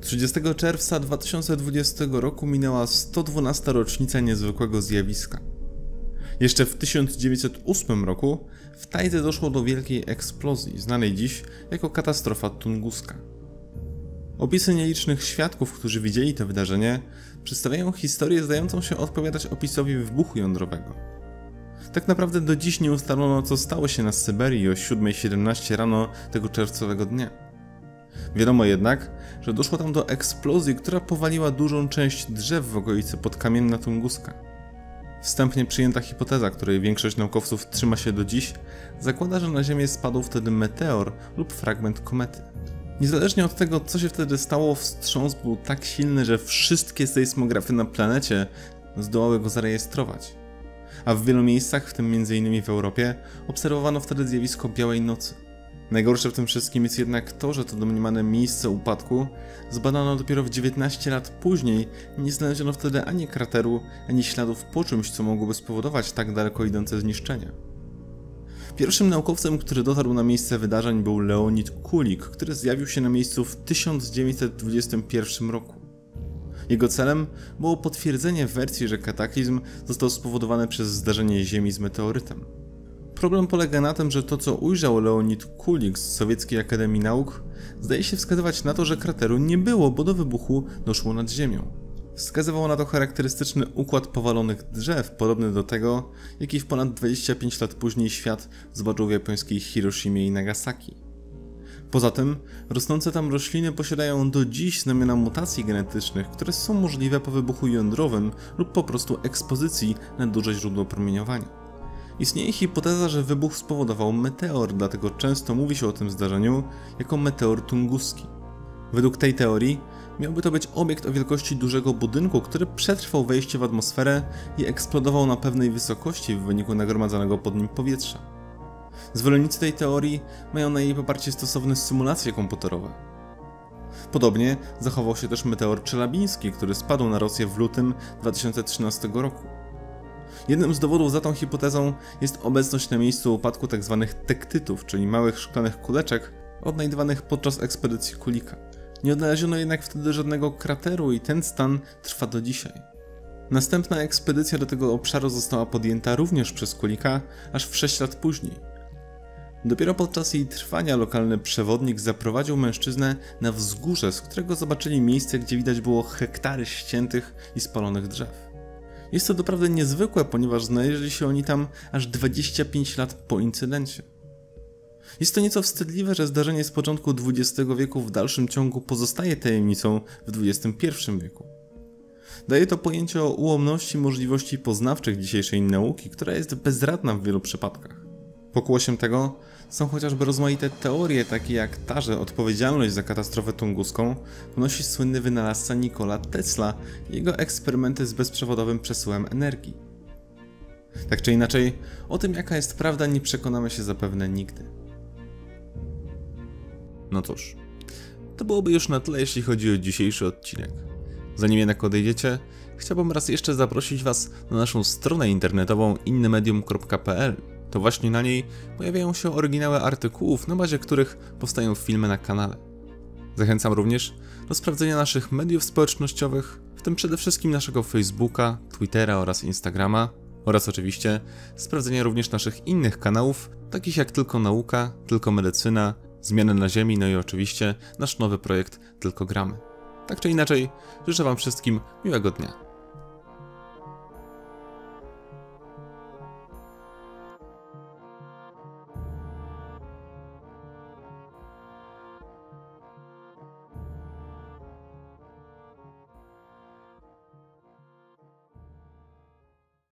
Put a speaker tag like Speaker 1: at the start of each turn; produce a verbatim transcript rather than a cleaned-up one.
Speaker 1: trzydziestego czerwca dwa tysiące dwudziestego roku minęła sto dwunasta rocznica niezwykłego zjawiska. Jeszcze w tysiąc dziewięćset ósmym roku w Tajdze doszło do wielkiej eksplozji, znanej dziś jako katastrofa tunguska. Opisy nielicznych świadków, którzy widzieli to wydarzenie, przedstawiają historię zdającą się odpowiadać opisowi wybuchu jądrowego. Tak naprawdę do dziś nie ustalono, co stało się na Syberii o siódma siedemnaście rano tego czerwcowego dnia. Wiadomo jednak, że doszło tam do eksplozji, która powaliła dużą część drzew w okolicy podkamienna Tunguska. Wstępnie przyjęta hipoteza, której większość naukowców trzyma się do dziś, zakłada, że na Ziemię spadł wtedy meteor lub fragment komety. Niezależnie od tego, co się wtedy stało, wstrząs był tak silny, że wszystkie sejsmografy na planecie zdołały go zarejestrować. A w wielu miejscach, w tym między innymi w Europie, obserwowano wtedy zjawisko białej nocy. Najgorsze w tym wszystkim jest jednak to, że to domniemane miejsce upadku zbadano dopiero w dziewiętnaście lat później i nie znaleziono wtedy ani krateru, ani śladów po czymś, co mogłoby spowodować tak daleko idące zniszczenia. Pierwszym naukowcem, który dotarł na miejsce wydarzeń, był Leonid Kulik, który zjawił się na miejscu w tysiąc dziewięćset dwudziestym pierwszym roku. Jego celem było potwierdzenie wersji, że kataklizm został spowodowany przez zdarzenie Ziemi z meteorytem. Problem polega na tym, że to, co ujrzał Leonid Kulik z Sowieckiej Akademii Nauk, zdaje się wskazywać na to, że krateru nie było, bo do wybuchu doszło nad Ziemią. Wskazywał na to charakterystyczny układ powalonych drzew, podobny do tego, jaki w ponad dwadzieścia pięć lat później świat zobaczył w japońskiej Hiroshimie i Nagasaki. Poza tym, rosnące tam rośliny posiadają do dziś znamiona mutacji genetycznych, które są możliwe po wybuchu jądrowym lub po prostu ekspozycji na duże źródło promieniowania. Istnieje hipoteza, że wybuch spowodował meteor, dlatego często mówi się o tym zdarzeniu jako meteor tunguski. Według tej teorii miałby to być obiekt o wielkości dużego budynku, który przetrwał wejście w atmosferę i eksplodował na pewnej wysokości w wyniku nagromadzonego pod nim powietrza. Zwolennicy tej teorii mają na jej poparcie stosowne symulacje komputerowe. Podobnie zachował się też meteor czelabiński, który spadł na Rosję w lutym dwa tysiące trzynastego roku. Jednym z dowodów za tą hipotezą jest obecność na miejscu upadku tzw. tektytów, czyli małych szklanych kuleczek odnajdywanych podczas ekspedycji Kulika. Nie odnaleziono jednak wtedy żadnego krateru i ten stan trwa do dzisiaj. Następna ekspedycja do tego obszaru została podjęta również przez Kulika aż w sześć lat później. Dopiero podczas jej trwania lokalny przewodnik zaprowadził mężczyznę na wzgórze, z którego zobaczyli miejsce, gdzie widać było hektary ściętych i spalonych drzew. Jest to doprawdy niezwykłe, ponieważ znaleźli się oni tam aż dwadzieścia pięć lat po incydencie. Jest to nieco wstydliwe, że zdarzenie z początku dwudziestego wieku w dalszym ciągu pozostaje tajemnicą w dwudziestym pierwszym wieku. Daje to pojęcie o ułomności możliwości poznawczych dzisiejszej nauki, która jest bezradna w wielu przypadkach. Pokłosiem tego są chociażby rozmaite teorie, takie jak ta, że odpowiedzialność za katastrofę tunguską ponosi słynny wynalazca Nikola Tesla i jego eksperymenty z bezprzewodowym przesyłem energii. Tak czy inaczej, o tym jaka jest prawda nie przekonamy się zapewne nigdy. No cóż, to byłoby już na tyle, jeśli chodzi o dzisiejszy odcinek. Zanim jednak odejdziecie, chciałbym raz jeszcze zaprosić Was na naszą stronę internetową innymedium kropka p l. To właśnie na niej pojawiają się oryginały artykułów, na bazie których powstają filmy na kanale. Zachęcam również do sprawdzenia naszych mediów społecznościowych, w tym przede wszystkim naszego Facebooka, Twittera oraz Instagrama, oraz oczywiście sprawdzenia również naszych innych kanałów, takich jak Tylko Nauka, Tylko Medycyna, Zmiany na Ziemi, no i oczywiście nasz nowy projekt Tylko Gramy. Tak czy inaczej, życzę Wam wszystkim miłego dnia.